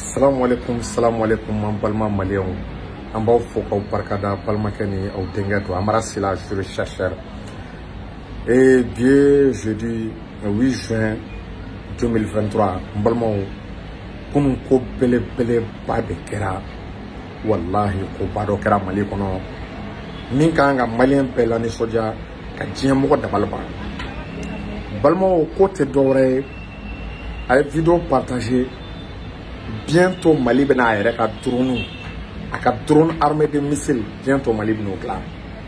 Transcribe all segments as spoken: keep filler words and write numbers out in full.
Salam alaikum, salam alaikum, balma malien. En bas, faut qu'on parle balma keni au dengato. Amara sila je chercheur. Et bien, jeudi huit juin deux mille vingt-trois, balma comme ko bele bele ba de kera. Wallahi ko ba do kera mali kono. Min kanga malien pela ni soja ka jien mo da balba. Balma ko te dore ay vidéo partagée. Bientôt Mali bena ayere ka drone aka drone armée de missiles bientôt Mali bena glan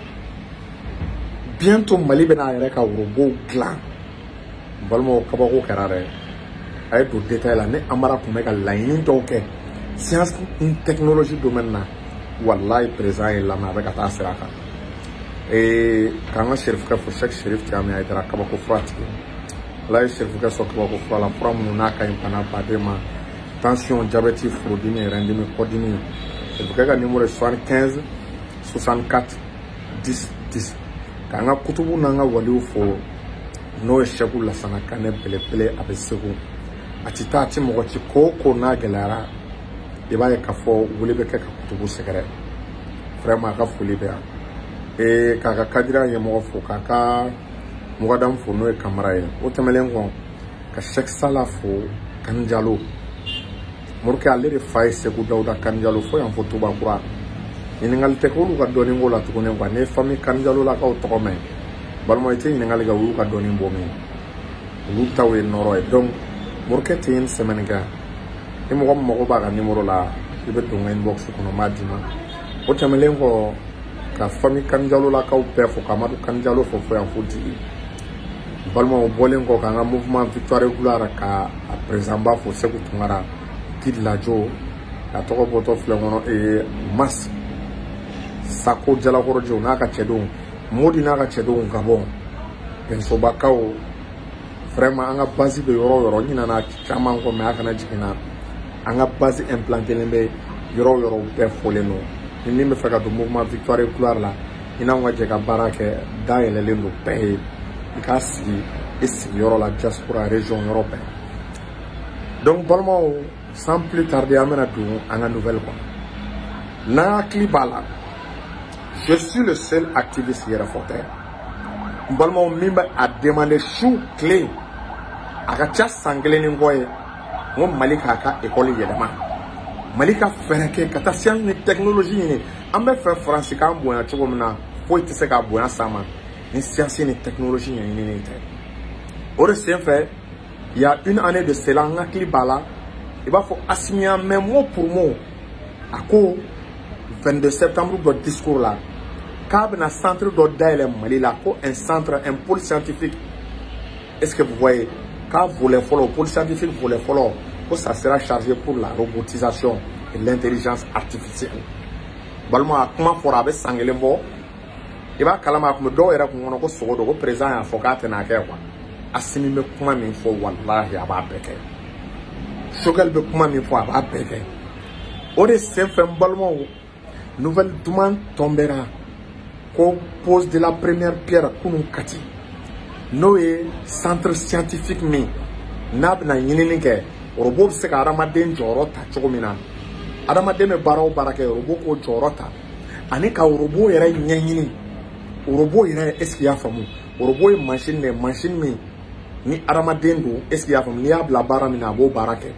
bientôt Mali bena ayere ka robot glan balmo kabako karare ay do détail la ne amara ko meka layini to ke science et technologie domaine na wallahi présent et la na ka ta siraka et quand chérif ka fo chaque chérif ti amé ay dara kabako frati la chérif ka so kabako fo la prom na ka impana padema tension, diabète, fraudine, rendez-vous, coordonné. C'est pour que le numéro soixante-quinze, soixante-quatre, dix, dix. Quand on a kutubu nanga wali fo no eshaku la sana kane bele bele abesego. Atita ati mo ti ko ko na gelara. E ba ka fo wuli be ka kutubu sekere. Vraiment ka foli be. E ka ka kadira ye mo fo ka ka mo gadam fo no e camera ye. O temelen ko ka chaque sala fo kanjalo. Morke alere fay segu dawda kanjalo fo yan fo tuba kura ni ngal te ko lu ka doni ngola to ne ko ne fami kanjalo la ka o to me balmo ite ni ngal ga wu ka doni mbomi lu tawe noro e donc morke te en semaine ga e mo mo ko ba ga numéro la ibe to ngai inbox ko no madima o tamelen ko ka fami kanjalo la ka o pe fo ka madu kanjalo fo fo yan fo di balmo bolen ko ka nga mouvement victoire gloire ka a présent ba fo segu tungara Kid la jo a toko poto flengono e mas sako jala korojo naka chedon modi naka chedon gabon penso bakao vraiment anga base be yoro yoro nyina na chama ko me aka na jikina anga base implanté lembe yoro yoro be foleno ni me faka do mouvement victoire gloire la ina waje ka barake daele lendo pe ikasi isi yoro la diaspora région européenne donc balmo sans plus tarder à mener à la nouvelle quoi. Na klibala. Je suis le seul activiste hier à Forterre. Mbalmo mimba a demandé chou clé. Akacha sanglé n'envoie. Mon Malika ka école yedama. Malika fereke kata science ni technologie ni. Ambe fait français ka mboya choko mna. Faut ite se ka boya sama. Ni science ni technologie ni ni ni. Ore c'est fait. Il y a une année de cela na klibala. Il va faut assumer même mot pour mot. À quoi vingt-deux septembre dans discours là. Quand un centre d'Odaïle Mali là, un centre, un pôle scientifique. Est-ce que vous voyez quand vous voulez follow, pôle scientifique vous voulez follow, ça sera chargé pour la robotisation et l'intelligence artificielle. Balma comment faut avec sangelembo. Il va calmer comme do era comme on a so do présent à fokate na ke quoi. Assumer me comment il faut wallahi aba beke. Chogal be kuma mi fo aba beke o de sen fait balmo nouvelle demande tombera qu'on pose de la première pierre kunu kati noé centre scientifique mi nabna nyinini ke robot se ka ramaden jorota chogomina adamade me baraw barake robot ko jorota ani ka robot yere nyanyini robot yere est-ce qu'il y a famu robot machine ne machine mi ni aramaden do est-ce qu'il y a fam ni abla baramina bo barake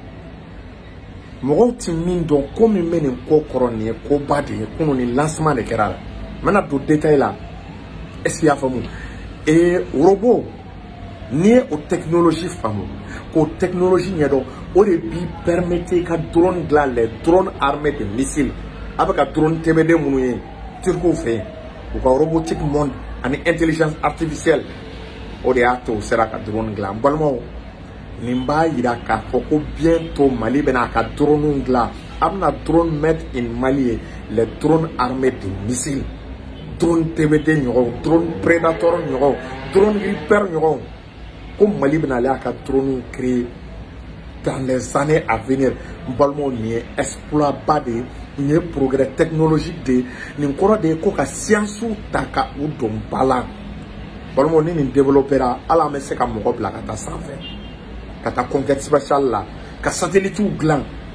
mo ti min don comme men ko koroni ko bade ko ni lancement de keral mana do détail là est-ce qu'il y a fam et robot ni au technologie fam ko technologie ni do o de bi permettre ka drone là les drones armés de missiles avec ka drone T B D munu turco fait ou ka robotique monde ani intelligence artificielle o de ato sera ka drone gla balmo nimba ira ka foko bientôt Mali bena ka drone gla amna drone made in Mali les drones armés de missiles drone T B D nyo drone Predator nyo drone Reaper nyo comme Mali bena la ka drone créé dans les années à venir balmo ni exploit pas de ni progrès technologique de ni encore de ko ka science taka u dom bala balmo ni ni développera ala me se ka mo bla ka ta sanfé ka ta conquête spatiale là ka satellite ou gland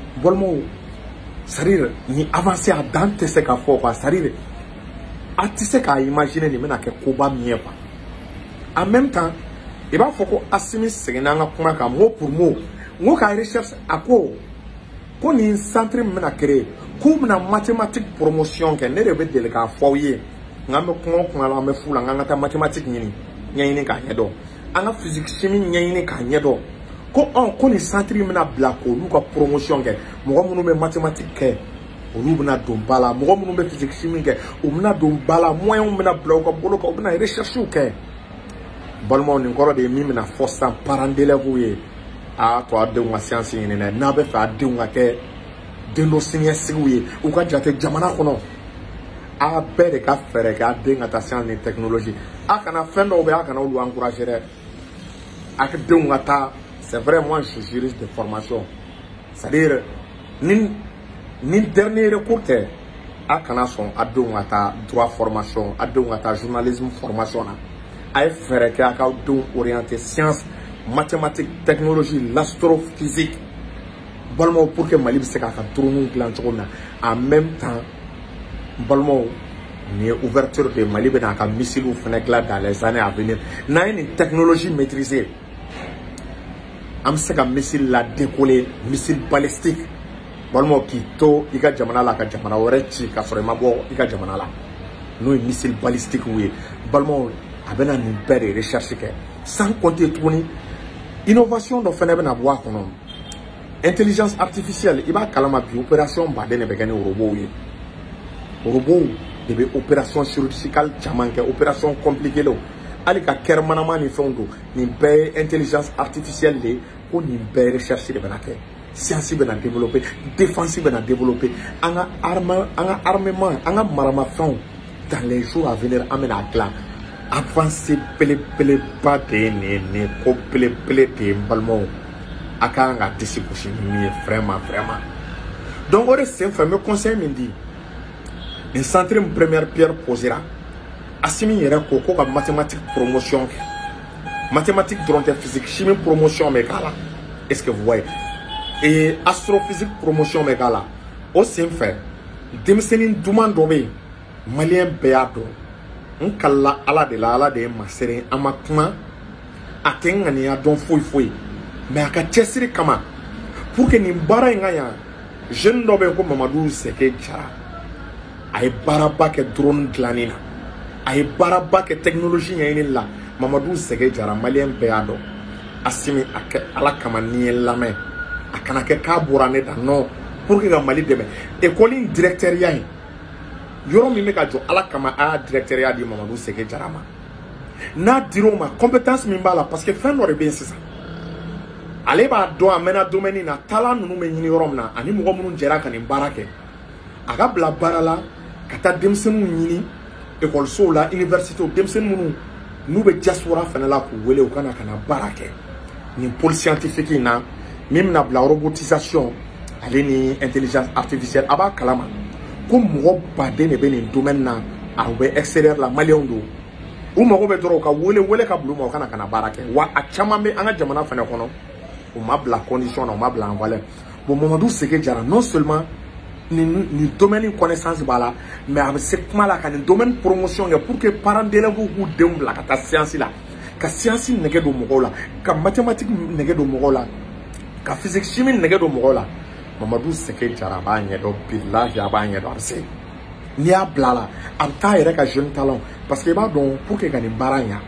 Bolmo, c'est-à-dire, ni avancer à Dante c'est qu'à fort, quoi. C'est-à-dire, à tu sais qu'à imaginer, ni même à que Koba mieux, quoi. En même temps, il va falloir assumer ce que nous avons mot pour mot. Nous avons recherche à quoi? Qu'on y centre mena créé, comme na mathématique promotion que ne devait de la foyer. Nous avons comment on a me fou la ngata mathématique ni ni ni ka yedo. Anga physique chimie ni ni ka yedo. Ko on qu'on y centre mena blako, nous ka promotion que, moi nous me mathématique que, nous mena dombala, moi nous me physique chimie que, ou mena dombala, moi on mena blako, bolo ka mena recherche ou que. Balmo ni ngoro de mimi na force parent d'élève a to ade wa science ni na na be fa ade wa ke de no senior siwi u ka jate jamana kono a be de ka fere ka de ngata science ni technologie a kana fendo be a kana lu encourager a ke de ngata c'est vraiment je suis juriste de formation, c'est-à-dire ni ni dernier recours que a kana son ade ngata droit formation ade ngata journalisme formation na a faire que a ka do orienté science mathématiques, technologie, l'astrophysique. Balmo pour que Mali se ka tourner plan en même temps balmo ni ouverture de Mali ben ka missile ou fenêtre dans les années à venir. Na une technologie maîtrisée. Am se ka missile la décoller, missile balistique. Balmo qui to ika jamana la ka jamana orechi ka sore mabo ika jamana la. No missile balistique oui. Balmo abena ni père recherche que sans compter tourner innovation do fene na boa kono intelligence artificielle iba kalama bi opération ba de ne be gani robot yi robot de be opération chirurgicale chamanke opération compliquée lo ali ka kermanama ni fondo ni be intelligence artificielle le ko ni be recherche de benake science be na développer défense be na développer anga arme anga armement anga marama fond dans les jours à venir amena clan avancer pele pele pas de ne ne ko pele pele de balmo akanga discussion ni vraiment vraiment donc on c'est fameux conseil me dit une centre une première pierre posera assimi yera ko ko mathématique promotion mathématique drone physique chimie promotion mais kala est-ce que vous voyez et astrophysique promotion mais kala au c'est fait demsenin demande dobe malien beado on kala ala de la ala de masere amakuma atenga ni adon foi foi mais aka chesiri kama pour que ni bara ngaya jeune dobe ko Mamadou Seke Jara ay baraba ke drone glanina ay baraba ke technologie yani la Mamadou Seke Jara malien beado asimi ake ala kama ni lame akana ke ka borane da non pour que ga Mali deme école directeur yayi yoro mi meka jo ala kama a directeur ya di Mamadou Seke Jara ma na diro ma compétence mi bala parce que fin lore bien c'est ça ale ba do amena domaine na tala nunu me nyini yoro na ani mo mo njera kan barake aga bla barala kata demsenu nyini école so la université demsenu munu nu be diaspora fanala ko wele o kana kana barake ni pôle scientifique na même na bla robotisation ale ni intelligence artificielle aba kalama comme mo ba de ne be ni domaine na a we exceller la malien do o mo be doro ka wele wele ka blu mo kana kana barake wa a chama me anga jamana fana kono o ma bla condition na o ma bla en valeur bon Mamadou Seke Jara non seulement ni ni domaine connaissance bala mais avec ce kuma la kan domaine promotion pour que parents d'élèves ou dem la ka science la ka science nege do mo la ka mathématique nege do mo la ka physique chimie nege do mo la Mamadou Seke Jara ba nye do billahi ba nye do arse ni a blala am ta ere ka jeune talent parce que ba don pour que gani baranya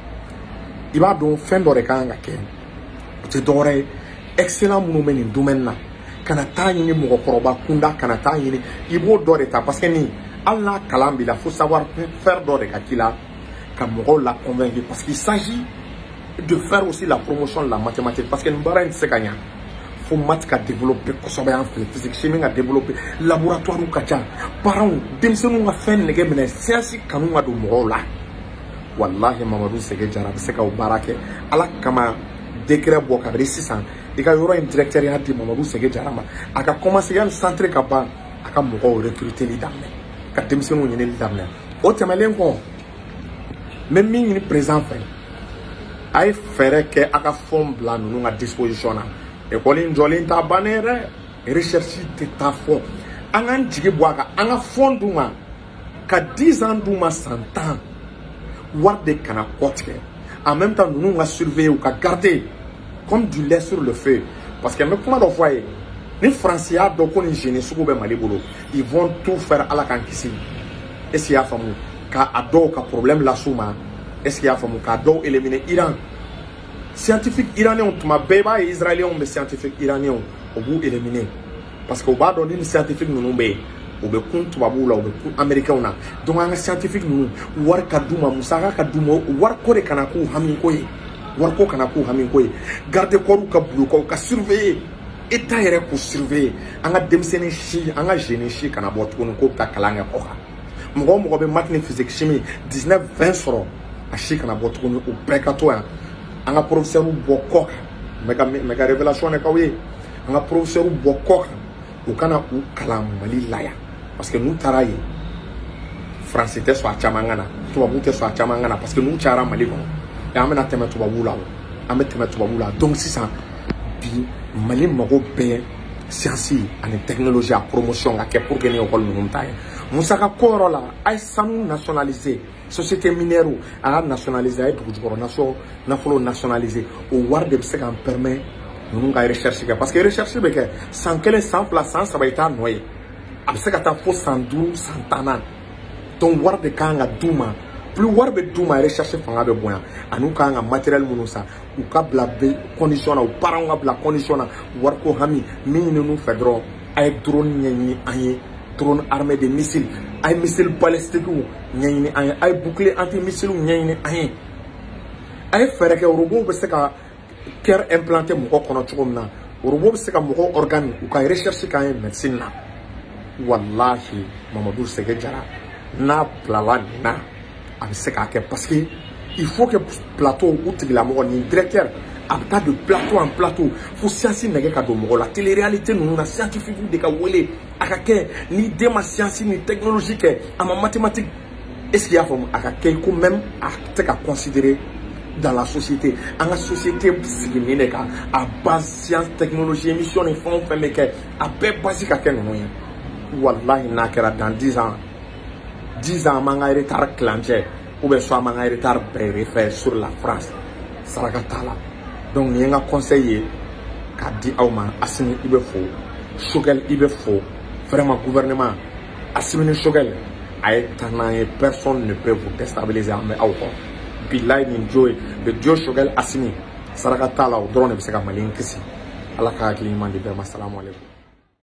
iba don fin do re ka nga ke te dore excellent monument in domaine na kana ta ni mo koroba kunda kana ta ni ibo dore ta parce que ni Allah kalambi la faut savoir faire dore ka kila ka mo la convaincre parce qu'il s'agit de faire aussi la promotion de la mathématique parce que mbara ni sekanya faut maths à développer kosoba en physique chimie à développer laboratoire ou kacha parents demsenu nga fen nege mena science kanu nga do mo la wallahi Mamadou Seke Jara se ka barake ala kama décret boka récissant et ka yoro un directeur ya di Mamadou Seke Jara ma aka commencer un centre ka ba aka mo recruter li damne ka demsenu nyene li damne o temelen ko même mi ni présent fait ay fere que aka forme bla nous à disposition na école njolin ta banere recherche tɛ taa fɔ an k'an jigi bɔ a kan an ka fond d'u ma ka dix ans d'u ma san tan wari de kana kɔ tigɛ en même temps ninnu ka surveiller u ka garder comme du lait sur le feu parce que n bɛ kuma dɔ fɔ a ye ni faransi y'a dɔn ko nin génie sugu bɛ Mali bolo ils vont tout faire ala k'an kisi est-ce qu'il y'a faamu k'a dɔw ka problème las'u ma est-ce qu'il y'a faamu k'a dɔw éliminer Iran scientifique iranien tuma bɛɛ b'a ye israéliens bɛ scientifique iranien o b'u éliminer parce que u b'a dɔn ni scientifique ninnu bɛ yen u bɛ kun tubabuw la u bɛ kun américains na donc an ka scientifique ninnu wari ka d'u ma musaka ka d'u ma wari ko de kana k'u hamiko ye wari ko kana k'u hamiko ye garde corps ka bulon ka surveiller état yɛrɛ k'u surveiller an ka denmisɛnnin si an ka jeune si kana bɔ tuguni k'o bɛ taa kalan kɛ kɔ kan mɔgɔ o mɔgɔ bɛ maths ni physique chimie dix-neuf vingt sɔrɔ a si kana bɔ tuguni o bɛɛ ka to yan an ka professeur bɔ kɔ kan mɛ ka mɛ ka révélation de k'aw ye an ka professeur bɔ kɔ kan u kana u kalan Mali la yan parce que n'u taara yen faransi tɛ sɔn a caman ka na tubabu tɛ sɔn a caman ka na parce que n'u cayara Mali kɔnɔ an bɛna tɛmɛ tubabuw la o an bɛ tɛmɛ tubabuw la donc sisan bi Mali mago bɛɛ science ani technologie a promotion ka kɛ pour que ni école ninnu ta ye musaka ko yɔrɔ la a ye sanu nationaliser société minière a y'a nationaliser a ye dugujukɔrɔ nafolo nafolo nationaliser o wari de bɛ se k'an permettre ninnu ka recherche kɛ parce que recherche bɛ kɛ san kelen san fila san saba i t'a nɔ ye a bɛ se ka taa fo san duuru san tan na donc wari de kan ka d'u ma plus wari bɛ d'u ma recherche fanga bɛ bonya ani u kan ka matériel minnu san u ka bila condition na u parents ka bila condition na wari ko hami min ɲininu fɛ dɔrɔn a ye drone ɲɛɲini an ye drone armé de missiles a ye missile balistique ɲɛɲini an ye a ye bouclier anti missile ɲɛɲini an ye a ye fɛɛrɛ kɛ robot bɛ se ka cœur implanté mɔgɔ kɔnɔ cogo min na robot bɛ se ka mɔgɔ organe u ka recherche k'an ye médecine na wallahi Mamadou Sege Jara n'a bilala nin na a bɛ se k'a kɛ parce que il faut que plateau u tigilamɔgɔ ni directeur a bɛ taa de plateau en plateau fo science nɛgɛ ka don mɔgɔ la télé-réalité ninnu na scientifique de ka wele a ka kɛ ni den ma science ni technologie kɛ a ma mathématique est-ce qu'il y'a faamu a ka kɛ ko même a tɛ ka considérer dans la société an ka société sigi nin de kan a base science technologie émission ni fɛn o fɛn bɛ kɛ a bɛɛ basi ka kɛ ninnu ye wallahi n'a kɛra dans dix ans dix ans man ka retard kilancɛ ou bien soit man ka retard bɛɛ refaire sur la France saraka t'a la donc nin ye n ka conseil ye k'a di aw ma Asimi i bɛ fo Choguel i bɛ fo vraiment gouvernement Asimi ni Choguel a ye taa n'an ye personne ne peut vous déstabiliser an bɛ aw kɔ bilayi nin jo ye le dio Choguel Asimi saraka t'a la o dɔrɔn de bɛ se ka Mali in kisi ala ka hakili ɲuman di bɛɛ ma salamu aleykum.